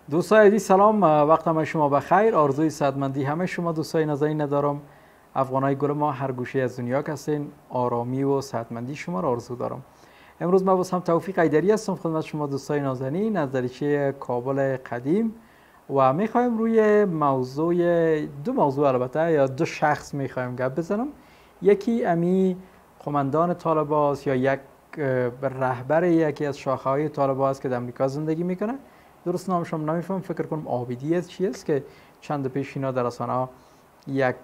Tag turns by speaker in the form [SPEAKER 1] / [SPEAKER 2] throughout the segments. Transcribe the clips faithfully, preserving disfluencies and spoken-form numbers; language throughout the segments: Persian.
[SPEAKER 1] دوستای عزیز سلام، وقت همه شما بخیر. آرزوی صحتمندی همه شما دوستای نازنین ندارم. افغانای گل ما هر گوشه از دنیا هستین، آرامی و صحتمندی شما را آرزو دارم. امروز من واسم توفیق ایدری هستم خدمت شما دوستای نازنین از دریچه کابل قدیم و میخوایم روی موضوع دو موضوع البته یا دو شخص میخوایم گپ بزنم. یکی امی قماندان طالبان است یا یک رهبر یکی از شاخه‌های طالبان است که در آمریکا زندگی میکنه. درست نامش هم نمیفهم، فکر کنم عابدی است چی است که چند پیش اینا در رسانه‌ها یک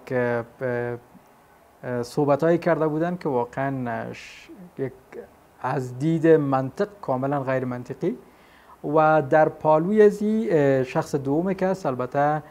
[SPEAKER 1] صحبتایی کرده بودن که واقعا یک از دید منطق کاملا غیر منطقی و در پالوی ازی شخص دوم که است البته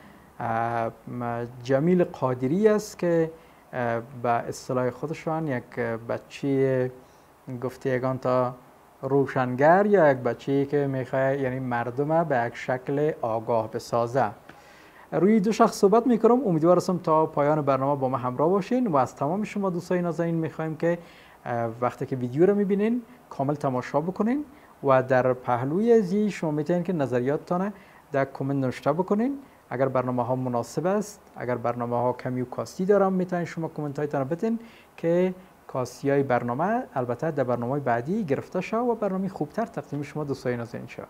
[SPEAKER 1] جمیل قادری است که به اصطلاح خودشان یک بچه گفته یگان تا روشنگر یا یک بچه‌ای که میخواد یعنی مردم به یک شکل آگاه بسازه. روی دو شخص صحبت میکنم، امیدوار هستم تا پایان برنامه با ما همراه باشین و از تمام شما دوستای نازنین میخوایم که وقتی که ویدیو رو میبینین کامل تماشا بکنین و در پهلوی ازی شما میتونین که نظریاتتان در کامنت نوشته بکنین. اگر برنامه ها مناسب است، اگر برنامه ها کمی و کاستی دارم، میتونین شما کامنت هایتان بدین که کاستی های برنامه البته در برنامه بعدی گرفته شد و برنامه خوبتر تقدیم شما دوستای نازنین شد.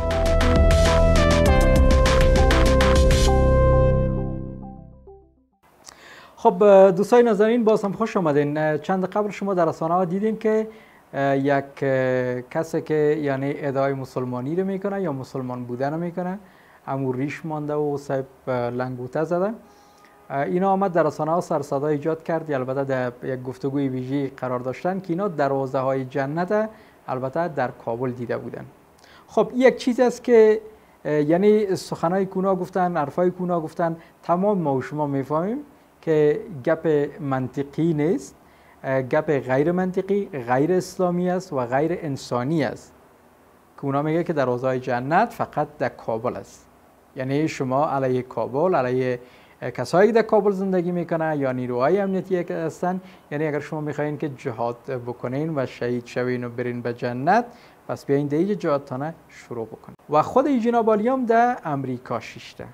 [SPEAKER 1] خب دوستای نازنین باز هم خوش آمدین. چند قبل شما در رسانه ها دیدین که یک کسی که یعنی ادعای مسلمانی رو میکنه یا مسلمان بودن رو میکنه، امو ریش مانده و صاحب لنگوته زده، اینا آمد در رسانه ها سر صدا ایجاد کرد. البته در یک گفتگوی ویژه‌ای قرار داشتن که اینا دروازه های جنت البته در کابل دیده بودن. خب یک چیز است که یعنی سخنای کونا گفتن، حرفای کونا گفتن، تمام ما و شما میفهمیم که گپ منطقی نیست، گپ غیر منطقی، غیر اسلامی است و غیر انسانی است. که اونا میگه که دروازه جنت فقط در کابل است. یعنی شما علیه کابل، علیه کسایی که در کابل زندگی میکنه یا نیروهای امنیتی که هستن، یعنی اگر شما میخواین که جهاد بکنین و شهید شوین و برین به جنت، پس بیاین دیگه جهادتانه شروع بکنین. و خود ای جناب عالی هم در امریکا شیشته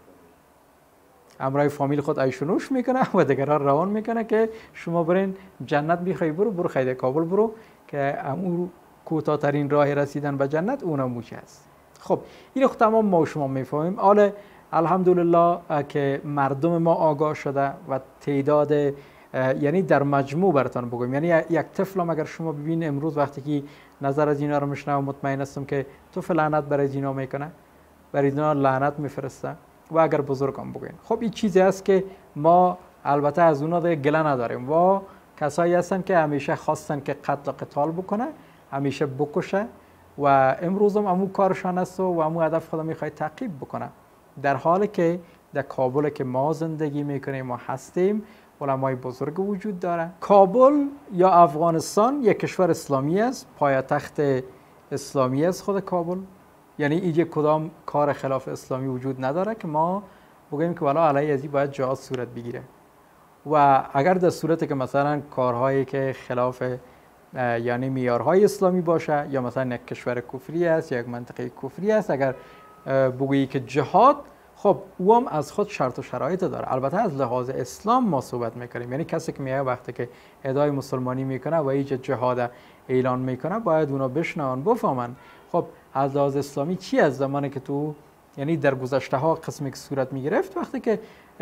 [SPEAKER 1] امرای فامیل خود ایشونوش میکنه و دیگران روان میکنه که شما برین جنت میخوای برو برو خیلی کابل برو که امور کوتاه‌ترین راه رسیدن به جنت اونم موچه است. خب این خود تمام ما و شما میفهمیم. حالا الحمدلله که مردم ما آگاه شده و تعداد یعنی در مجموع براتون بگم، یعنی یک طفل هم اگر شما ببین امروز وقتی که نظر از اینا رو میشنوم مطمئن هستم که طفل لعنت برای اینا میکنه، برای اینا لعنت میفرسته و اگر بزرگ هم بگین. خب این چیزی است که ما البته از اونا دیگه گله نداریم و کسایی هستن که همیشه خواستن که قتل و قتال بکنه، همیشه بکشه و امروز هم امو کارشان است و امو هدف خود میخواد تعقیب بکنه. در حالی که در کابل که ما زندگی میکنیم ما هستیم، علمای بزرگ وجود داره. کابل یا افغانستان یک کشور اسلامی است، پایتخت اسلامی است خود کابل. یعنی اینجا کدام کار خلاف اسلامی وجود نداره که ما بگیم که والا علیه ازی باید جهاد صورت بگیره. و اگر در صورتی که مثلا کارهایی که خلاف یعنی معیارهای اسلامی باشه یا مثلا یک کشور کفری است یا یک منطقه کفری است، اگر بگویی که جهاد، خب او هم از خود شرط و شرایط داره. البته از لحاظ اسلام ما صحبت میکنیم، یعنی کسی که میگه وقتی که ادعای مسلمانی میکنه و ایجا جهاد اعلان میکنه باید اونا بشنون بفهمن خب از لحاظ اسلامی چی از زمانی که تو یعنی در گذشته ها قسمی که صورت میگرفت وقتی که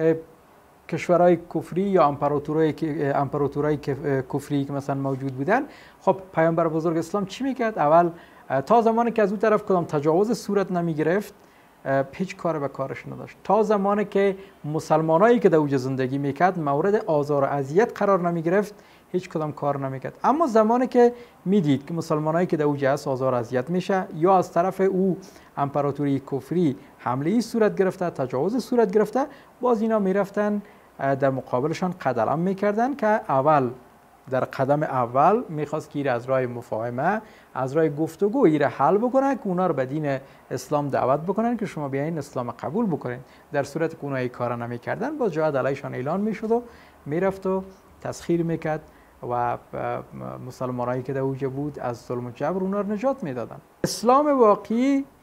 [SPEAKER 1] کشورهای کفری یا امپراتورای امپراتورای کفری که مثلا موجود بودن، خب پیامبر بزرگ اسلام چی میکرد؟ اول تا زمانی که از اون طرف کدام تجاوز صورت نمیگرفت هیچ کار به کارش نداشت. تا زمانی که مسلمانایی که در اوج زندگی میکرد مورد آزار و اذیت قرار نمیگرفت هیچ کدام کار نمیکرد. اما زمانی که میدید که مسلمانایی که در اوج هست آزار و اذیت میشه یا از طرف او امپراتوری کفری حمله صورت گرفته، تجاوز صورت گرفته، باز اینا میرفتن در مقابلشان قدم میکردن که اول در قدم اول میخواست که از راه مفاهمه، از راه گفتگو ایره حل بکنن که اونا رو به دین اسلام دعوت بکنن که شما بیاین اسلام قبول بکنین. در صورت که اونا این کار نمیکردن باز جهاد علیشان اعلان میشد و میرفت و تسخیر میکرد و مسلمانایی که در اوج بود از ظلم و جبر اونا رو نجات میدادن. اسلام واقعی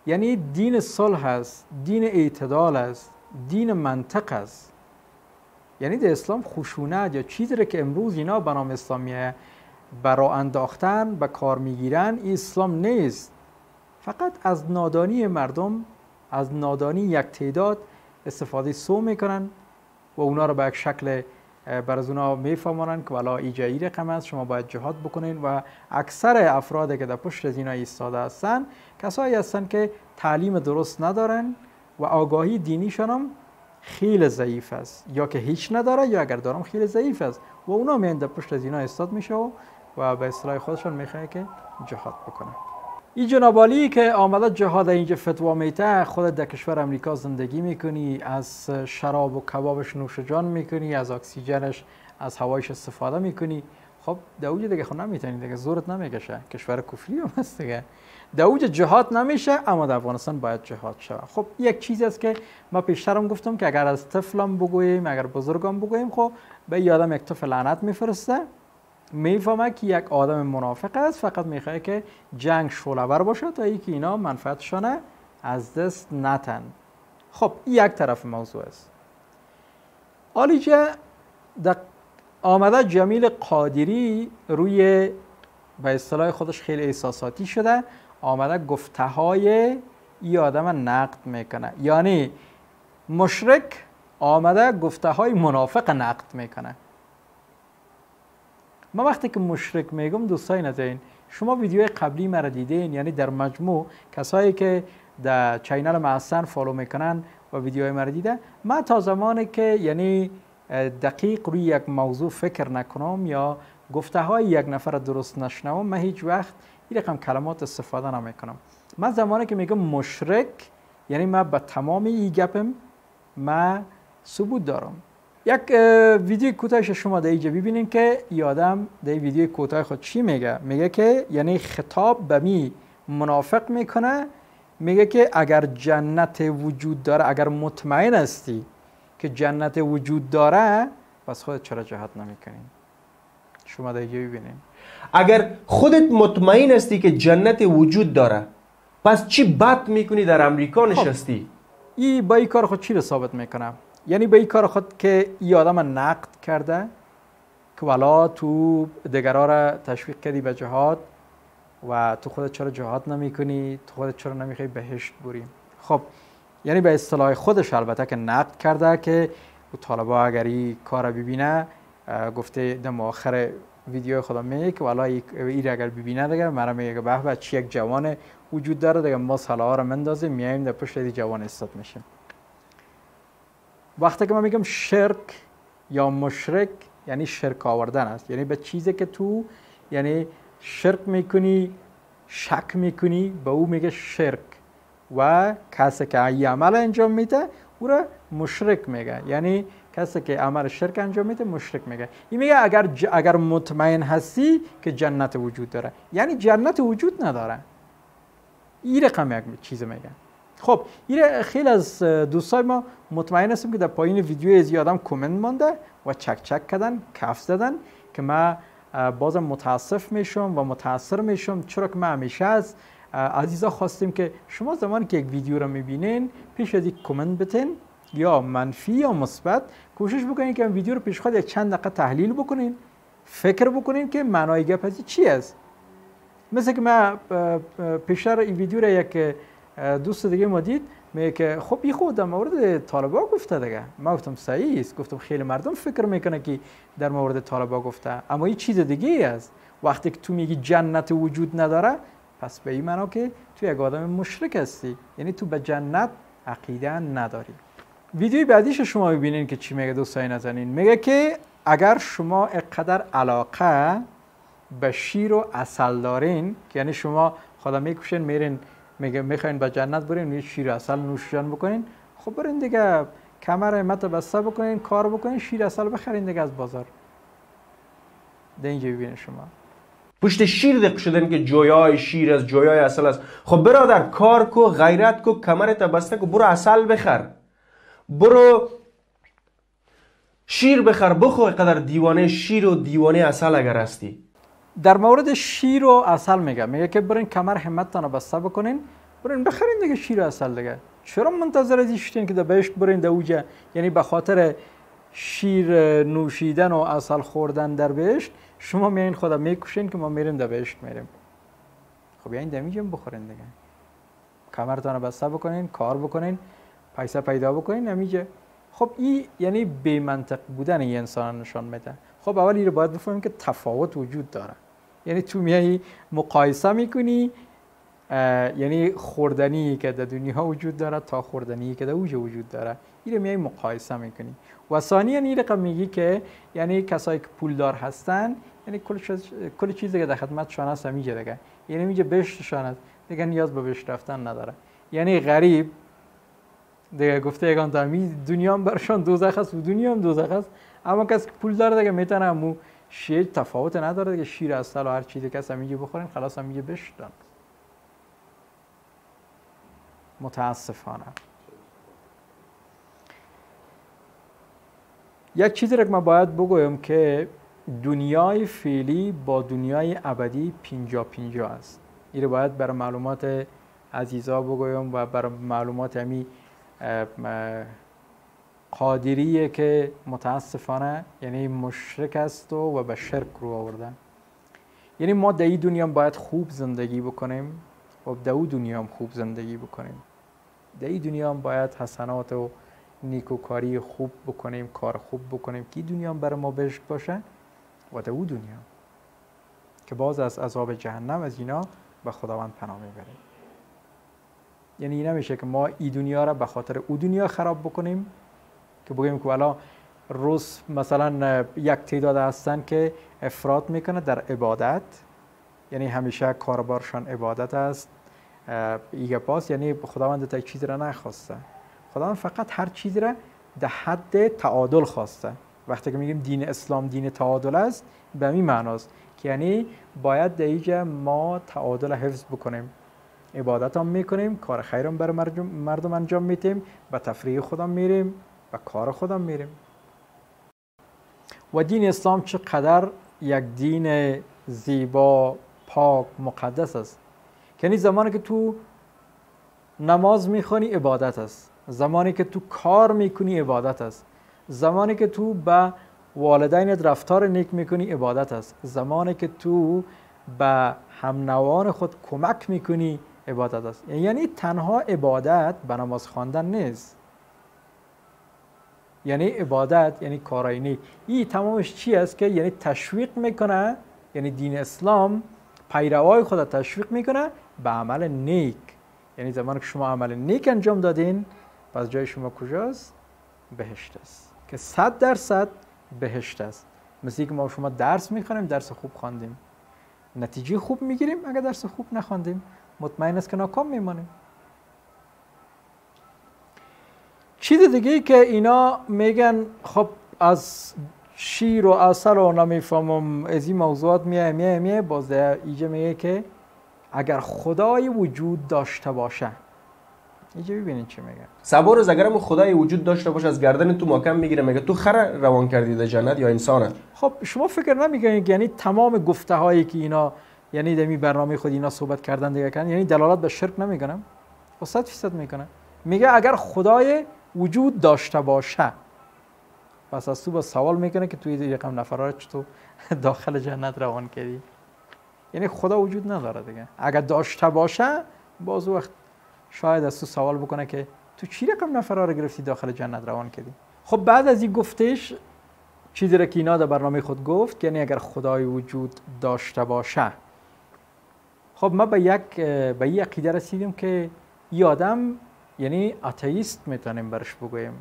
[SPEAKER 1] یعنی دین صلح است، دین اعتدال است، دین منطق است. یعنی در اسلام خشونت یا چیزی را که امروز اینا به نام اسلامیه برا انداختن به کار میگیرن، این اسلام نیست. فقط از نادانی مردم، از نادانی یک تعداد استفاده سو میکنن و اونا رو به یک شکل بر از اونا میفهمونن که والا ایجایی رقم است، شما باید جهاد بکنین. و اکثر افرادی که در پشت از اینا ایستاده هستن کسایی هستن که تعلیم درست ندارن و آگاهی دینیشان هم خیلی ضعیف است، یا که هیچ نداره یا اگر دارم خیلی ضعیف است و اونا میان در پشت از اینا ایستاد میشه و, و به اصطلاح خودشان میخواه که جهاد بکنن. این جناب عالی که آمده جهاد اینجا فتوا میته، خودت در کشور امریکا زندگی میکنی، از شراب و کبابش نوش جان میکنی، از اکسیژنش از هوایش استفاده میکنی. خب در اوج دیگه خود نمیتونی دیگه، زورت نمیکشه، کشور کفری هم هست دیگه، در اوج جهاد نمیشه، اما در افغانستان باید جهاد شود. خب یک چیز است که ما پیشترم گفتم که اگر از طفلم بگوییم، اگر بزرگم بگوییم، خب به یادم یک طفل لعنت میفرسته، میفهمه که یک آدم منافق است، فقط میخواد که جنگ شعله‌ور باشه تا اینکه اینا منفعتشان از دست نتن. خب یک طرف موضوع است. آلیجه در آمده جمیل قادری روی به اصطلاح خودش خیلی احساساتی شده، آمده گفته های ای آدم نقد میکنه. یعنی مشرک آمده گفته های منافق نقد میکنه. ما وقتی که مشرک میگم دوستای نازنین، شما ویدیوهای قبلی مرا دیدین، یعنی در مجموع کسایی که در چینل محسن فالو میکنن و ویدیوهای مرا دیده، من تا زمانی که یعنی دقیق روی یک موضوع فکر نکنم یا گفته های یک نفر درست نشنوم، من هیچ وقت این رقم کلمات استفاده نمیکنم. من زمانی که میگم مشرک، یعنی من به تمام این گپم من ثبوت دارم. یک ویدیو کوتاهش شما در اینجا ببینین که این آدم در این ویدیو کوتاه خود چی میگه. میگه که یعنی خطاب به می منافق میکنه، میگه که اگر جنت وجود داره، اگر مطمئن هستی که جنت وجود داره، پس خودت چرا جهاد نمیکنین؟ شما در اینجا ببینین،
[SPEAKER 2] اگر خودت مطمئن هستی که جنت وجود داره، پس چی بد میکنی در امریکا نشستی؟
[SPEAKER 1] خب این با این کار خود چی رو ثابت میکنه؟ یعنی به این کار خود که این آدم نقد کرده که والا تو دیگرها را تشویق کردی به جهاد و تو خودت چرا جهاد نمی کنی، تو خودت چرا نمیخوای بهشت بری. خب یعنی به اصطلاح خودش البته که نقد کرده که طالبا اگر این کار ببینه، گفته دم آخر ویدیو خودم میگه که والا این اگر ببینه دیگه مرا میگه به به چی یک جوان وجود داره دیگه، ما سلاها رو مندازیم میایم در پشت این جوان استاد میشیم. وقتی که من میگم شرک یا مشرک، یعنی شرک آوردن است، یعنی به چیزی که تو یعنی شرک میکنی، شک میکنی، به او میگه شرک. و کسی که این عمل انجام میده او را مشرک میگه، یعنی کسی که عمل شرک انجام میده مشرک میگه. این میگه اگر ج... اگر مطمئن هستی که جنت وجود داره، یعنی جنت وجود نداره. این رقم یک چیز میگه. خب این خیلی از دوستای ما مطمئن هستم که در پایین ویدیو از آدم کامنت مانده و چک چک کردن، کف زدن که من بازم متاسف میشم و متاثر میشم، چرا که من همیشه از عزیزا خواستیم که شما زمانی که یک ویدیو رو میبینین پیش از یک کامنت بتین، یا منفی یا مثبت، کوشش بکنین که این ویدیو رو پیش خود یک چند دقیقه تحلیل بکنین، فکر بکنین که معنای گپ از چی است. مثل که من پیشتر این ویدیو رو یک دوست دیگه ما دید، میگه که خب این خود در مورد طالبا گفته دیگه. ما گفتم صحیح است، گفتم خیلی مردم فکر میکنه که در مورد طالبا گفته، اما این چیز دیگه است. وقتی که تو میگی جنت وجود نداره، پس به این معنا که تو یک آدم مشرک هستی، یعنی تو به جنت عقیده نداری. ویدیوی بعدیش شما ببینین که چی میگه دوستای نازنین. میگه که اگر شما اینقدر علاقه به شیر و عسل دارین، یعنی شما خدا میکشین میرین میگه میخواین به جنت برین و شیر عسل نوش جان بکنین، خب برین دیگه کمر همت بسته بکنین، کار بکنین، شیر عسل بخرین دیگه از بازار. ده اینجا ببینین شما
[SPEAKER 2] پشت شیر دق شدن که جویای شیر از جویای عسل است. خب برادر کار کو، غیرت کو، کمرت بسته کو، برو عسل بخر، برو شیر بخر، بخو. قدر دیوانه شیر و دیوانه عسل اگر هستی.
[SPEAKER 1] در مورد شیر و عسل میگه، میگه که برین کمر همتتان بسته بکنین برین بخرین دیگه شیر اصل دیگه. چرا منتظر از ایشتین که در بهشت برین در اوجه؟ یعنی به خاطر شیر نوشیدن و اصل خوردن در بهشت شما میین خدا میکشین که ما میریم در بهشت میریم. خب یعنی دمیجم بخورین دیگه. کمرتان بسته بکنین، کار بکنین، پیسه پیدا بکنین نمیجه. خب این یعنی بی منطق بودن این انسان نشان میده. خب اول این رو باید بفهمیم که تفاوت وجود داره. یعنی تو میای مقایسه میکنی یعنی خوردنی که در دنیا وجود داره تا خوردنی که در اوج وجود داره، این رو میای مقایسه میکنی. و ثانیاً این رقم میگی که یعنی کسایی که پولدار هستن یعنی کل چیز کل چیزی که در خدمتشان هست میگه دیگه، یعنی میگه بهشتشان هست دیگه، نیاز به بهشت رفتن نداره. یعنی غریب دیگه گفته یگان تامی دنیا هم برشان دوزخ است و دنیا هم دوزخ است، اما کسی که پول داره دیگه میتونه همو شیر تفاوت نداره دیگه، شیر اصل و هر چیزی که هست میگه بخورین خلاص هم میگه بهشتن. متاسفانه یک چیزی رو که من باید بگویم که دنیای فعلی با دنیای ابدی پینجا پینجا است. این رو باید برای معلومات عزیزا بگویم و برای معلومات همی قادریه که متاسفانه یعنی مشرک است و به شرک رو آوردن. یعنی ما در این دنیا باید خوب زندگی بکنیم و در اون دنیا هم خوب زندگی بکنیم. در این دنیا هم باید حسنات و نیکوکاری خوب بکنیم، کار خوب بکنیم که دنیا هم برای ما بهشت باشه و در اون دنیا که باز از عذاب جهنم از اینا به خداوند پناه میبریم. یعنی این نمیشه که ما این دنیا را به خاطر اون دنیا خراب بکنیم که بگیم که والا روز مثلا یک تعداد هستن که افراط میکنه در عبادت، یعنی همیشه کاربارشان عبادت است ایگه پاس، یعنی خداوند تا چیز را نخواسته. خداوند فقط هر چیز را در حد تعادل خواسته. وقتی که میگیم دین اسلام دین تعادل است به این معناست که یعنی باید در اینجا ما تعادل حفظ بکنیم، عبادت هم میکنیم، کار خیر هم برای مردم انجام میدیم، به تفریح خودم میریم، به کار خودم میریم. و دین اسلام چقدر یک دین زیبا، پاک، مقدس است. یعنی زمانی که تو نماز میخونی عبادت است، زمانی که تو کار میکنی عبادت است، زمانی که تو به والدینت رفتار نیک میکنی عبادت است، زمانی که تو به همنوان خود کمک میکنی عبادت است. یعنی تنها عبادت به نماز خواندن نیست، یعنی عبادت یعنی کارای نیک. این تمامش چی است که یعنی تشویق میکنه، یعنی دین اسلام پیروای خود تشویق میکنه به عمل نیک. یعنی زمانی که شما عمل نیک انجام دادین پس جای شما کجاست؟ بهشت است که صد درصد بهشت است. مثل که ما شما درس میخوانیم، درس خوب خواندیم نتیجه خوب میگیریم، اگر درس خوب نخواندیم مطمئن است که ناکام میمانیم. چیز دیگه که اینا میگن خب از شیر و عسل و نمیفهمم از این موضوعات میه میه میه باز در اینجا میگه که اگر خدای وجود داشته باشه. اینجا ببینید چی میگه.
[SPEAKER 2] سبا روز اگر خدای وجود داشته باشه از گردن تو محکم میگیره میگه تو خر روان کردی در جنت یا انسانه؟
[SPEAKER 1] خب شما فکر نمیکنید یعنی تمام گفته هایی که اینا یعنی در می برنامه خود اینا صحبت کردن دیگه کردن یعنی دلالت به شرک نمیکنن؟ و صد فیصد میکنه. میگه اگر خدای وجود داشته باشه، پس از تو با سوال میکنه که توی یکم نفرات چطور داخل جنت روان کردی؟ یعنی خدا وجود نداره دیگه. اگر داشته باشه باز وقت شاید از تو سوال بکنه که تو چی رقم نفرها رو گرفتی داخل جنت روان کردی؟ خب بعد از این گفتش چیزی را که اینا در برنامه خود گفت یعنی اگر خدای وجود داشته باشه، خب ما به یک به یک عقیده رسیدیم که این آدم یعنی آتئیست میتونیم برش بگوییم،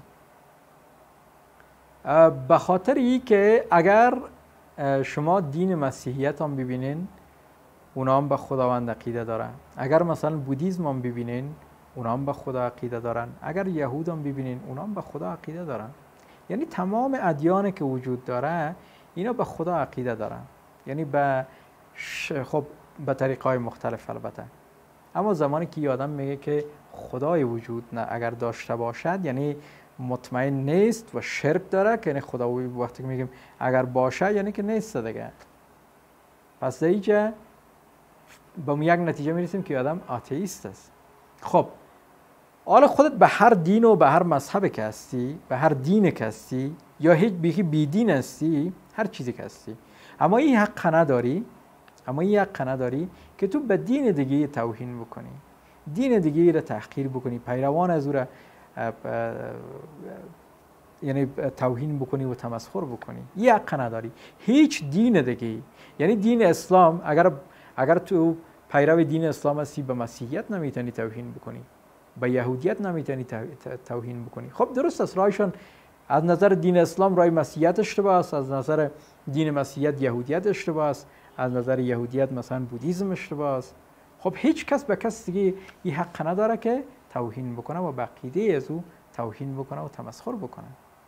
[SPEAKER 1] به خاطر ای که اگر شما دین مسیحیت هم ببینین اونا هم به خداوند عقیده دارن، اگر مثلا بودیزم هم ببینین اونا هم به خدا عقیده دارن، اگر یهود هم ببینین اونا هم به خدا عقیده دارن. یعنی تمام ادیانی که وجود داره اینا به خدا عقیده دارن، یعنی به ش... خب به طریقهای مختلف البته. اما زمانی که یه آدم میگه که خدای وجود نه اگر داشته باشد یعنی مطمئن نیست و شرک داره که یعنی خدا وقتی میگیم اگر باشه یعنی که نیست دیگه. پس در اینجا با یک نتیجه میرسیم که آدم آتئیست است. خب حالا خودت به هر دین و به هر مذهب که هستی، به هر دین که هستی، یا هیچ بیخی بیدین هستی، هر چیزی که هستی، اما این حق نداری، اما این حق نداری که تو به دین دیگه توهین بکنی، دین دیگه را تحقیر بکنی، پیروان از او را یعنی توهین بکنی و تمسخر بکنی. این حق نداری. هیچ دین دیگه، یعنی دین اسلام، اگر اگر تو پیرو دین اسلام هستی، به مسیحیت نمیتونی توهین بکنی، به یهودیت نمیتونی توهین بکنی. خب درست است، رایشان از نظر دین اسلام رای مسیحیت اشتباه است، از نظر دین مسیحیت یهودیت اشتباه است، از نظر یهودیت مثلا بودیسم اشتباه است. خب هیچ کس به کس دیگه این حق نداره که توهین بکنه و به عقیده از او توهین بکنه و تمسخر بکنه.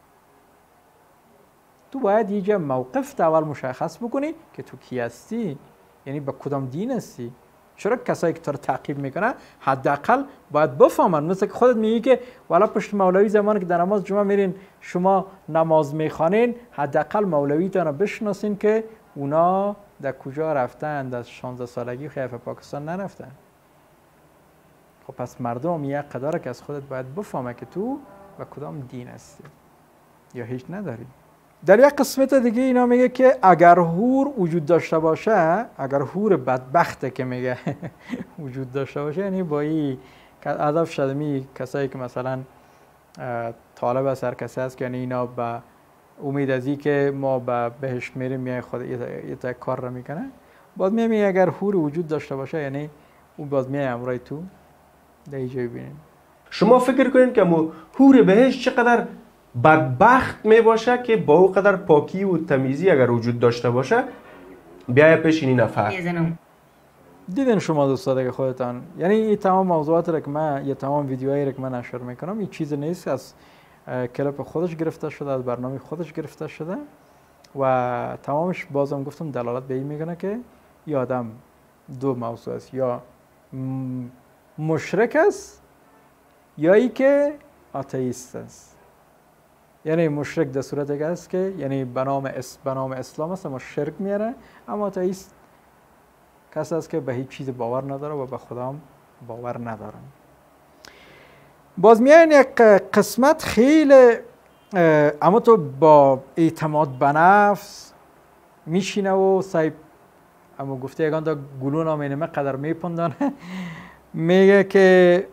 [SPEAKER 1] تو باید یه جا موقف اول مشخص بکنی که تو کی هستی، یعنی به کدام دین هستی. چرا کسایی که تو رو تعقیب میکنه حداقل باید بفهمن، مثل که خودت میگی که والا پشت مولوی زمانی که در نماز جمعه میرین شما نماز میخوانین، حداقل مولویتون رو بشناسین که اونا در کجا رفتن، در شانزده سالگی خیف پاکستان نرفتن. خب پس مردم یک قداره که از خودت باید بفهمه که تو و کدام دین هستی یا هیچ نداری. در یک قسمت دیگه اینا میگه که اگر هور وجود داشته باشه، اگر هور بدبخته که میگه وجود داشته باشه، یعنی با این هدف شده می کسایی که مثلا طالب سرکسه هست که یعنی اینا به امید از این که ما به بهشت میریم میای خود یه تا کار را میکنه، باز میگه اگر هور وجود داشته باشه، یعنی اون باز میای امرای تو در اینجا ببینیم.
[SPEAKER 2] شما فکر کنین که مو هور بهشت چقدر بدبخت می باشه که با او قدر پاکی و تمیزی اگر وجود داشته باشه بیای پیش این نفر.
[SPEAKER 1] دیدین شما دوستا دیگه خودتان، یعنی این تمام موضوعات را که من یا تمام ویدیوهایی را که من نشر میکنم این چیز نیست، از کلیپ خودش گرفته شده، از برنامه خودش گرفته شده و تمامش بازم گفتم دلالت به این میکنه که این آدم دو موضوع است، یا مشرک است یا ای که آتئیست است. یعنی مشرک در صورتی که است که یعنی به نام اس به نام اسلام است اما شرک میاره، اما آتئیست کسی است که به هیچ چیز باور نداره و به خدا هم باور نداره. باز میان یک قسمت خیلی اما تو با اعتماد به نفس میشینه و سایب اما گفته یگان دا گلون هم اینمه قدر میپندانه میگه که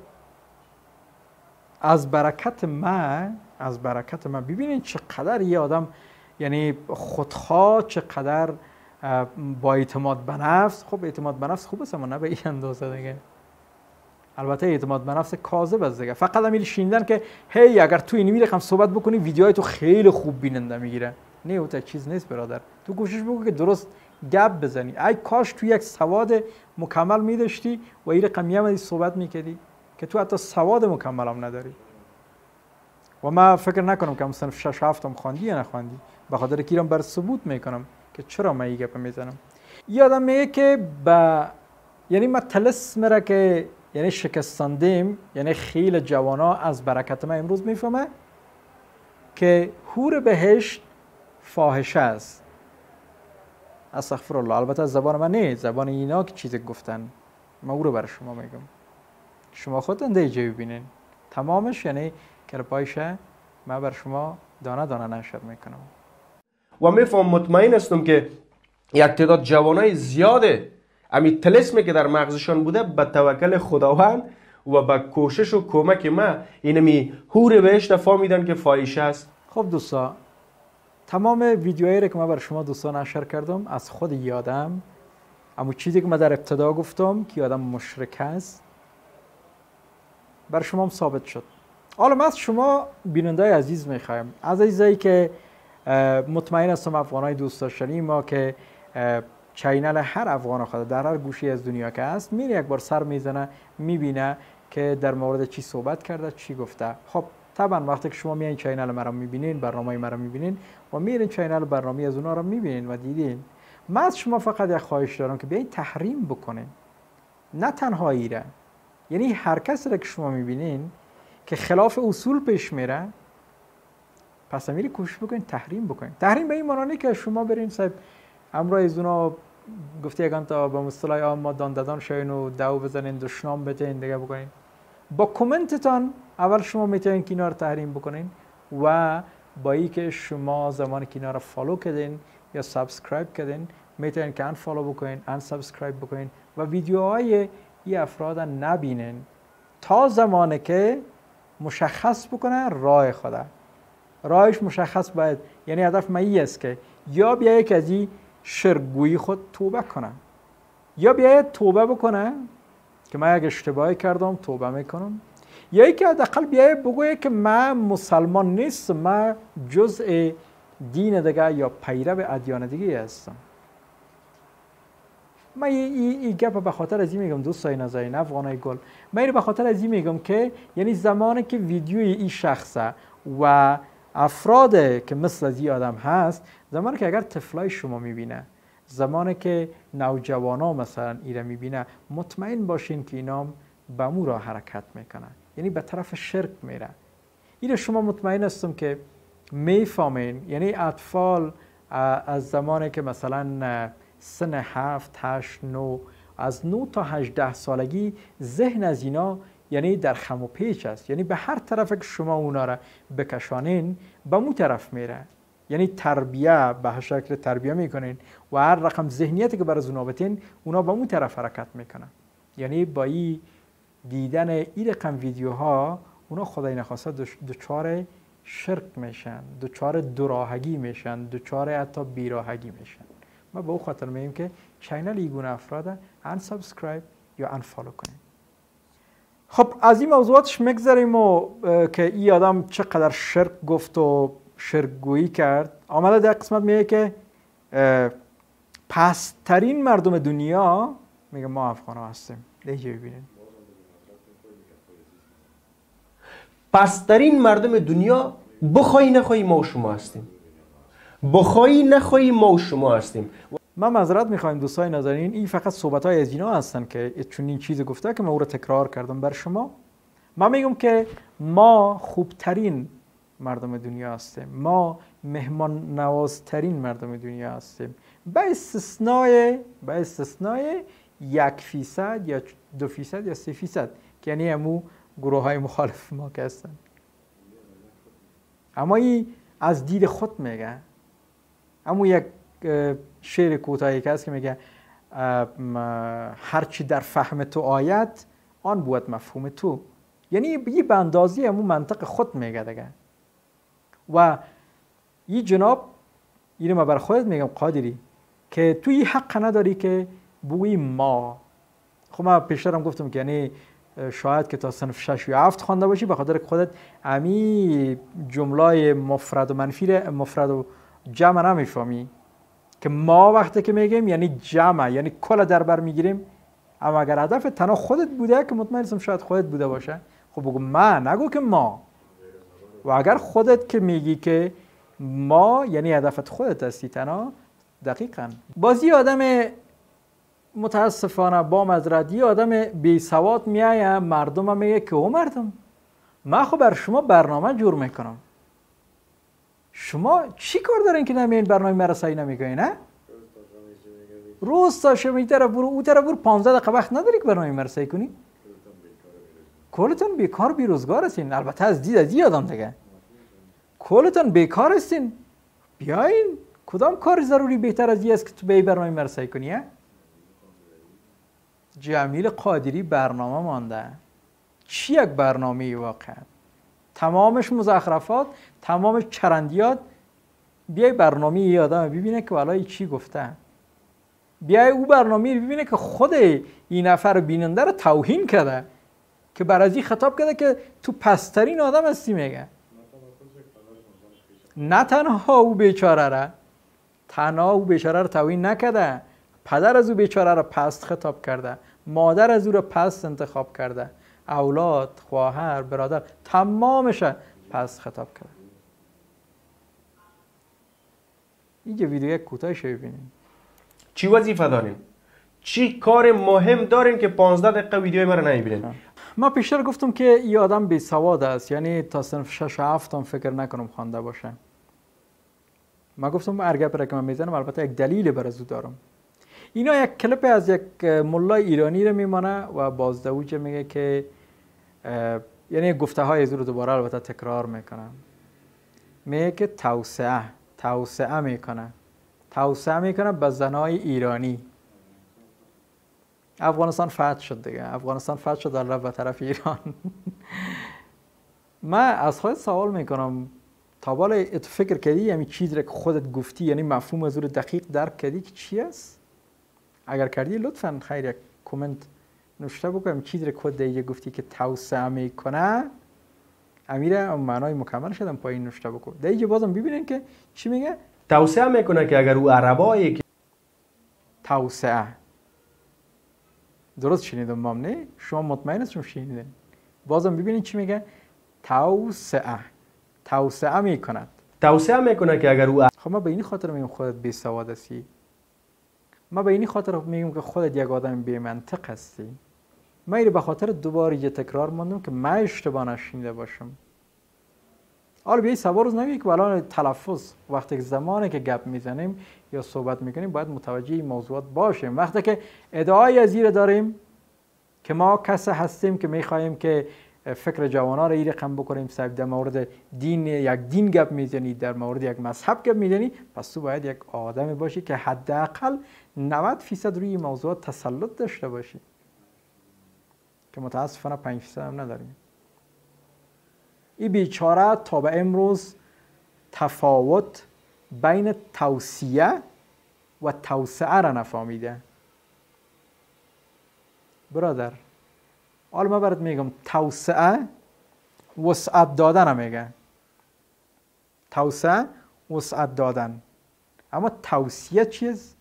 [SPEAKER 1] از برکت من از برکت من ببینید چقدر یه آدم یعنی خودخواه، چقدر با اعتماد به نفس. خب اعتماد به نفس خوب است اما نه به این اندازه دیگه. البته اعتماد به نفس کاذب است دیگه، فقط امیل شیندن که هی اگر تو اینی میرخم صحبت بکنی ویدیوهای تو خیلی خوب بیننده میگیره. نه او تا چیز نیست برادر، تو کوشش بکن که درست گپ بزنی. ای کاش تو یک سواد مکمل میداشتی و این رقمی هم صحبت میکردی که تو حتی سواد مکمل هم نداری. و من فکر نکنم که مثلا شش هفت هم خواندی یا نخواندی، به خاطر کیرم بر ثبوت میکنم که چرا من این گپ میزنم. یادم میگه که با یعنی ما طلسم را که یعنی شکستاندیم، یعنی خیلی جوانا از برکت ما امروز میفهمه که حور بهشت فاحشه است. استغفر الله، البته از زبان من نه، زبان اینا که چیز گفتن، من او رو برای شما میگم، شما خودتون دیجا ببینین تمامش. یعنی کلپایشه من بر شما دانه دانه نشر میکنم
[SPEAKER 2] و میفهم مطمئن هستم که یک تعداد جوانای زیاده امی طلسمی که در مغزشان بوده به توکل خداوند و به کوشش و کمک ما اینمی حور بهشت فهمیدن که فاحشه است.
[SPEAKER 1] خب دوستا، تمام ویدیوهایی را که من بر شما دوستان نشر کردم از خود یادم، اما چیزی که من در ابتدا گفتم که یادم مشرک است بر شما هم ثابت شد. حالا من از شما بیننده عزیز میخوایم، از عزیزایی که مطمئن هستم افغانای دوست داشتنی ما که چینل هر افغان خود در هر گوشی از دنیا که هست میره یک بار سر میزنه میبینه که در مورد چی صحبت کرده، چی گفته. خب طبعا وقتی که شما میایین چینل مرا میبینین، برنامه مرا میبینین و میرین چینل برنامه از اونها رو میبینین و دیدین، من از شما فقط یک خواهش دارم که بیاین تحریم بکنین، نه تنها ایره، یعنی هر کسی را که شما میبینین که خلاف اصول پیش میره پس میری کوشش بکنین تحریم بکنین. تحریم به این معنی که شما برین صاحب امرای از اونا گفته یکان تا به مصطلح ما دان دادان شوین و دو بزنین دشنام بتین دیگه بکنین. با کامنتتان اول شما میتونین که اینا رو تحریم بکنین و با ای که شما زمانی که اینا رو فالو کردین یا سابسکرایب کردین میتونین که ان فالو بکنین، ان سابسکرایب بکنین و ویدیوهای این افراد نبینین تا زمانی که مشخص بکنن راه خدا. راهش مشخص باید، یعنی هدف من این است که یا بیاید که از این شرک‌گویی خود توبه کنم، یا بیاید توبه بکنه که من اگه اشتباهی کردم توبه میکنم، یا ای که حداقل بیاید بگویه که من مسلمان نیستم، من جزء دین دیگه یا پیرو ادیان دیگه هستم. من این ای گپ به خاطر از این میگم دوستای نازنین افغانای گل، من اینو به خاطر از این میگم که یعنی زمانی که ویدیوی این شخصه و افراد که مثل از این آدم هست، زمانی که اگر طفلای شما میبینه، زمانی که نوجوانا مثلا ایره میبینه، مطمئن باشین که اینا به مو را حرکت میکنه، یعنی به طرف شرک میره. اینو شما مطمئن هستم که میفهمین. یعنی اطفال از زمانی که مثلا سن هفت، هشت، نو، از نو تا هجده سالگی ذهن از اینا یعنی در خم و پیچ است، یعنی به هر طرف که شما اونا را بکشانین به مو طرف میره. یعنی تربیه به شکل تربیه میکنین و هر رقم ذهنیتی که برای اونا بتین اونا به مو طرف حرکت میکنن. یعنی با این دیدن این رقم ویدیوها اونا خدای نخواسته دچار شرک میشن، دچار دوراهگی میشن، دچار حتی بیراهگی میشن. ما به او خاطر میگیم که چینل این گونه افراد ان سابسکرایب یا ان فالو کنیم. خب از این موضوعاتش میگذاریم و که این آدم چقدر شرک گفت و شرک‌گویی کرد. آمده در قسمت میگه که پست‌ترین مردم دنیا، میگه ما افغان ها هستیم. دیگه ببینید
[SPEAKER 2] پست‌ترین مردم دنیا بخوای نخوای ما و شما هستیم، بخوای نخوای ما و شما هستیم.
[SPEAKER 1] من معذرت میخوایم دوستای ناظرین، این فقط صحبت های از اینا هستن که چون این چیز گفته که من او رو تکرار کردم بر شما. من میگم که ما خوبترین مردم دنیا هستیم، ما مهمان نوازترین مردم دنیا هستیم، به استثنای به استثنای یک فیصد یا دو فیصد یا سه فیصد که یعنی همو گروه های مخالف ما که هستن. اما این از دید خود میگه. اما یک شعر کوتاهی که هست که میگه هرچی در فهم تو آید آن بود مفهوم تو. یعنی یه به اندازی همون منطق خود میگه دیگه. و یه جناب اینو من بر خودت میگم قادری که تو یه حق نداری که بوی ما. خب من پیشترم گفتم که یعنی شاید که تا صنف شش یا هفت خوانده باشی به خاطر که خودت امی جمله مفرد و منفی مفرد و جمع نمیفهمی که ما وقتی که میگیم یعنی جمع، یعنی کل در بر میگیریم. اما اگر هدف تنها خودت بوده که مطمئن هستم شاید خودت بوده باشه، خب بگو ما، نگو که ما. و اگر خودت که میگی که ما یعنی هدفت خودت هستی تنها، دقیقاً بازی آدم متاسفانه با مزردی آدم بی سواد میایم مردم میگه که او مردم من خب بر شما برنامه جور میکنم، شما چی کار دارین که نمیین برنامه مرسایی نمیگوین؟ نه روز تا شما این طرف برو اون طرف برو پانزده دقیقه وقت نداری که برنامه مرسایی کنی؟ کلتون بیکار بیروزگار هستین. البته از دید از این آدم دیگه کلتون بیکار هستین. بیاین کدام کار ضروری بهتر از این است که تو به برنامه مرسایی کنی؟ جمیل قادری برنامه مانده. چی یک برنامه واقعا؟ تمامش مزخرفات، تمامش چرندیات. بیای برنامه یه آدم ببینه که والای چی گفته. بیای او برنامه ببینه که خود این نفر بیننده رو توهین کرده که بر از این خطاب کرده که تو پسترین آدم هستی. میگه نه تنها او بیچاره را تنها او بیچاره رو توهین نکرده، پدر از او بیچاره را پست خطاب کرده، مادر از او را پست انتخاب کرده، اولاد، خواهر، برادر تمامش پست خطاب کرده. اینجا ویدیو کوتاهش ببینیم.
[SPEAKER 2] چی وظیفه دارین؟ چی کار مهم دارین که پانزده دقیقه ویدیوی ما رو نمیبینین؟
[SPEAKER 1] ما پیشتر گفتم که این آدم بی سواد است، یعنی تا صنف شش و هفت هم فکر نکنم خوانده باشه. ما گفتم ارگپ را که من میزنم البته یک دلیل برای دارم. اینا یک کلیپ از یک ملا ایرانی رو میمانه و بازدوج میگه که یعنی گفته های از رو دوباره البته تکرار میکنم. میگه که توسعه توسعه میکنه توسعه میکنه به زنای ایرانی. افغانستان فتح شد دیگه، افغانستان فتح شد در رفت به طرف ایران. من از خودت سوال میکنم، تا بالا ات فکر کردی همین چیز را که خودت گفتی، یعنی مفهوم از رو دقیق درک کردی که چی است؟ اگر کردی لطفاً خیر یک کامنت نوشته بکنم چیز را که خود دیگه گفتی که توسعه میکنه امیره معنای مکمل شدم پایین نوشته بکن. دیگه بازم ببینین که چی میگه.
[SPEAKER 2] توسعه میکنه که اگر او عربایی که
[SPEAKER 1] توسعه درست شنیدم مام؟ نه شما مطمئن هستم شنیدین؟ بازم ببینین چی میگه. توسعه توسعه میکند
[SPEAKER 2] توسعه میکنه که اگر او
[SPEAKER 1] خب من به این خاطر میگم خودت بی سواد هستی. من به این خاطر میگم که خودت یک آدم بی منطق هستی. من اینو به خاطر دوباره یه تکرار موندم که من اشتباه نشنیده باشم. حالا بیایی سوار روز نمیگه که الان تلفظ وقتی که زمانی که گپ میزنیم یا صحبت میکنیم باید متوجه این موضوعات باشیم. وقتی که ادعای از این داریم که ما کسی هستیم که میخواهیم که فکر جوانان را این رقم بکنیم، صاحب در مورد دین یک دین گپ میزنی، در مورد یک مذهب گپ میزنی، پس تو باید یک آدمی باشی که حداقل نود فیصد روی این موضوعات تسلط داشته باشی که متاسفانه پنج فیصد هم نداریم. این بیچاره تا به امروز تفاوت بین توصیه و توسعه را نفهمیده. برادر حالا من برات میگم توسعه وسعت دادن میگه. توسعه وسعت دادن. اما توصیه چیز؟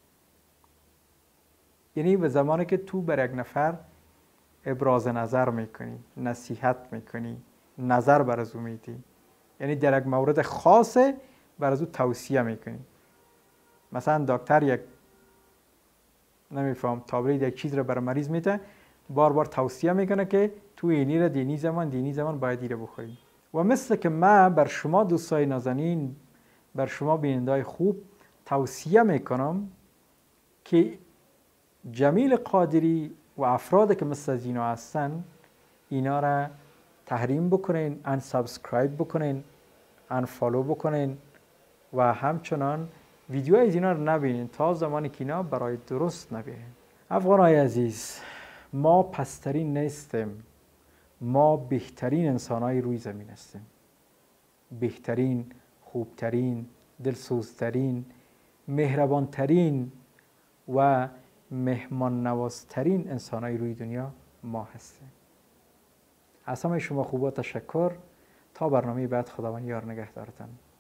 [SPEAKER 1] یعنی به زمانی که تو بر یک نفر ابراز نظر میکنی، نصیحت میکنی، نظر بر از او میدی، یعنی در یک مورد خاصه بر از او توصیه میکنی. مثلا دکتر یک نمیفهم تابلید یک چیز رو برای مریض میده، بار بار توصیه میکنه که تو اینی را دینی زمان دینی زمان باید ایره بخوری. و مثل که من بر شما دوستای نازنین، بر شما بینندای خوب توصیه میکنم که جمیل قادری و افراد که مثل از اینا هستن اینا را تحریم بکنین، ان سابسکرایب بکنین، ان فالو بکنین و همچنان ویدیو از اینا رو نبینین تا زمانی که اینا برای درست نبینین. افغانای عزیز، ما پسترین نیستیم، ما بهترین انسانای روی زمین هستیم. بهترین، خوبترین، دلسوزترین، مهربانترین و مهمان نوازترین انسانای روی دنیا ما هستیم. از همه شما خوبا تشکر. تا برنامه بعد خداوند یار نگهدارتان.